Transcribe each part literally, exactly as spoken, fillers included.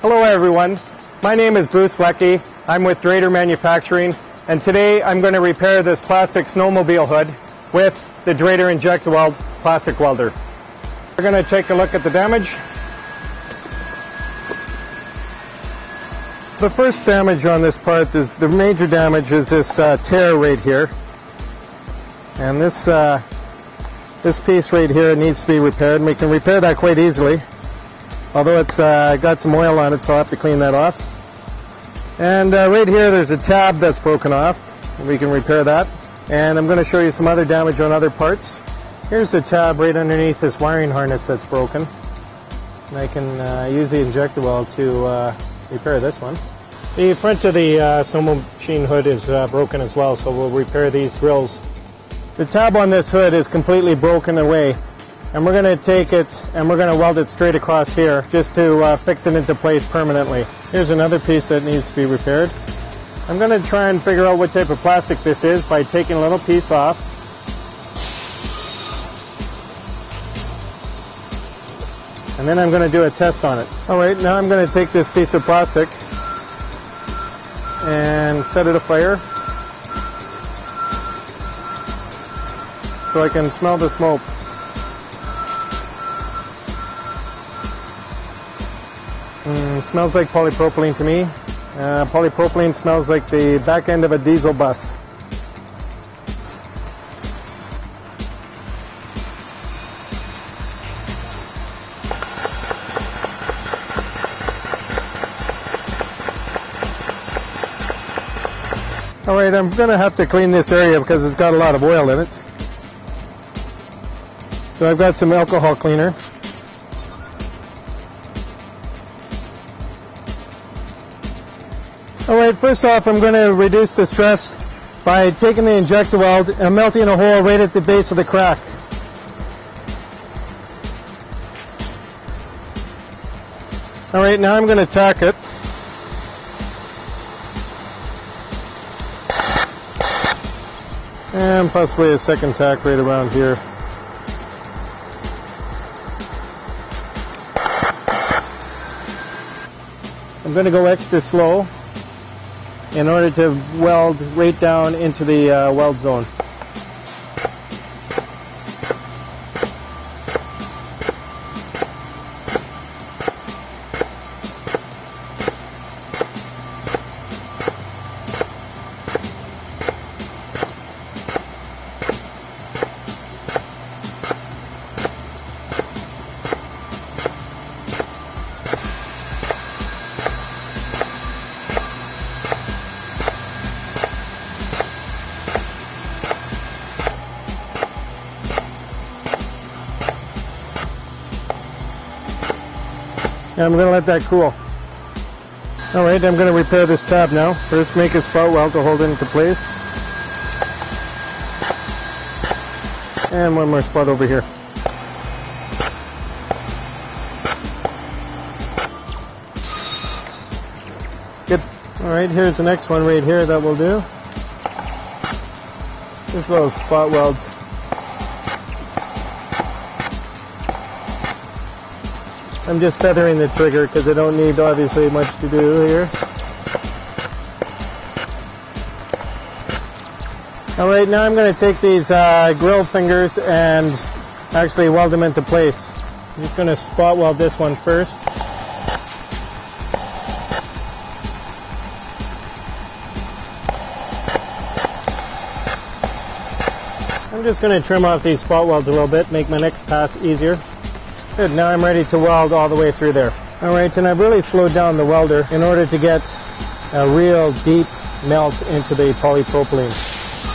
Hello everyone, my name is Bruce Leckie. I'm with DRADER Manufacturing, and today I'm going to repair this plastic snowmobile hood with the DRADER Injectiweld plastic welder. We're going to take a look at the damage. The first damage on this part is, the major damage is this uh, tear right here. And this, uh, this piece right here needs to be repaired, and we can repair that quite easily. Although it's uh, got some oil on it, so I'll have to clean that off. And uh, right here there's a tab that's broken off. We can repair that. And I'm going to show you some other damage on other parts. Here's the tab right underneath this wiring harness that's broken. And I can uh, use the Injectiweld to uh, repair this one. The front of the uh, snowmobile machine hood is uh, broken as well, so we'll repair these grills. The tab on this hood is completely broken away. And we're going to take it and we're going to weld it straight across here just to uh, fix it into place permanently. Here's another piece that needs to be repaired. I'm going to try and figure out what type of plastic this is by taking a little piece off. And then I'm going to do a test on it. Alright, now I'm going to take this piece of plastic and set it afire so I can smell the smoke. Mm, smells like polypropylene to me. Uh, polypropylene smells like the back end of a diesel bus. Alright, I'm going to have to clean this area because it's got a lot of oil in it. So I've got some alcohol cleaner. Alright, first off I'm going to reduce the stress by taking the Injectiweld and melting a hole right at the base of the crack. Alright, now I'm going to tack it. And possibly a second tack right around here. I'm going to go extra slow in order to weld right down into the uh, weld zone. And I'm going to let that cool. Alright, I'm going to repair this tab now. First make a spot weld to hold it into place. And one more spot over here. Good. Alright, here's the next one right here that will do. This little spot welds. I'm just feathering the trigger because I don't need obviously much to do here. Alright, now I'm going to take these uh, grill fingers and actually weld them into place. I'm just going to spot weld this one first. I'm just going to trim off these spot welds a little bit, make my next pass easier. Good, now I'm ready to weld all the way through there. Alright, and I've really slowed down the welder in order to get a real deep melt into the polypropylene.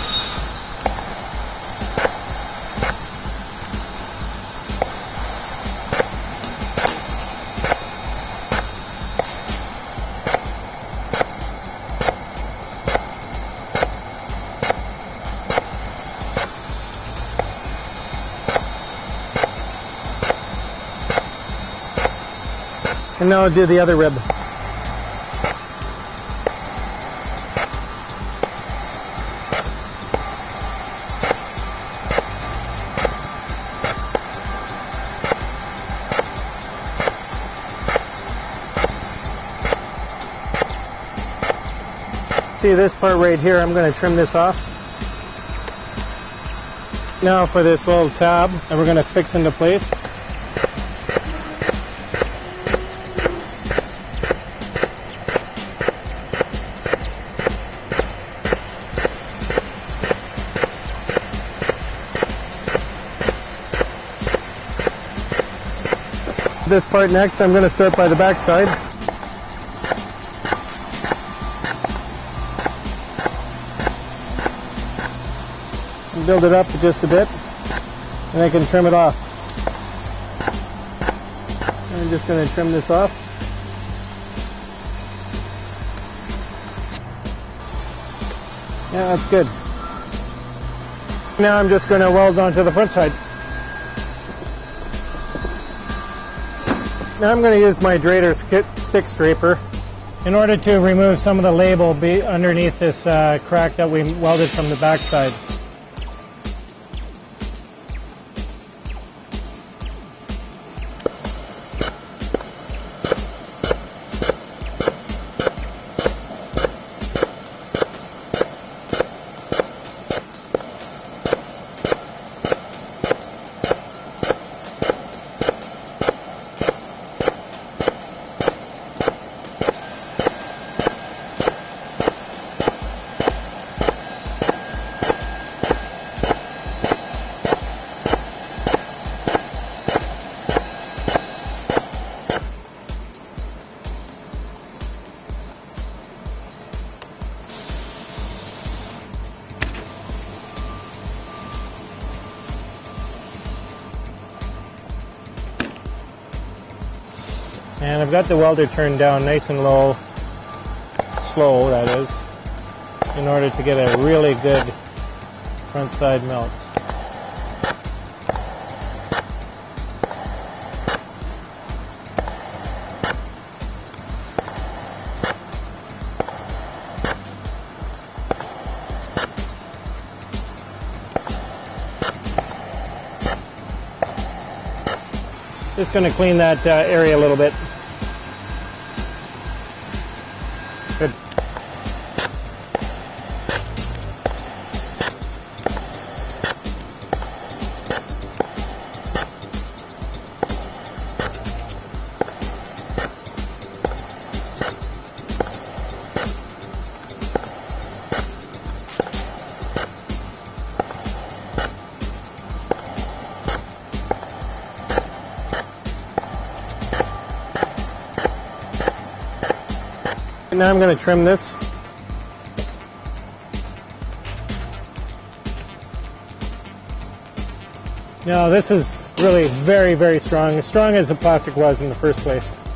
And now I'll do the other rib. see this part right here, I'm going to trim this off. Now for this little tab that we're going to fix into place. This part next, I'm going to start by the back side. Build it up just a bit, and I can trim it off. I'm just going to trim this off. Yeah, that's good. Now I'm just going to weld onto the front side. Now I'm going to use my DRADER stick scraper in order to remove some of the label be underneath this uh, crack that we welded from the back side. And I've got the welder turned down nice and low, slow that is, in order to get a really good front side melt. Just going to clean that uh, area a little bit. Good. Now I'm going to trim this. Now this is really very, very strong, as strong as the plastic was in the first place.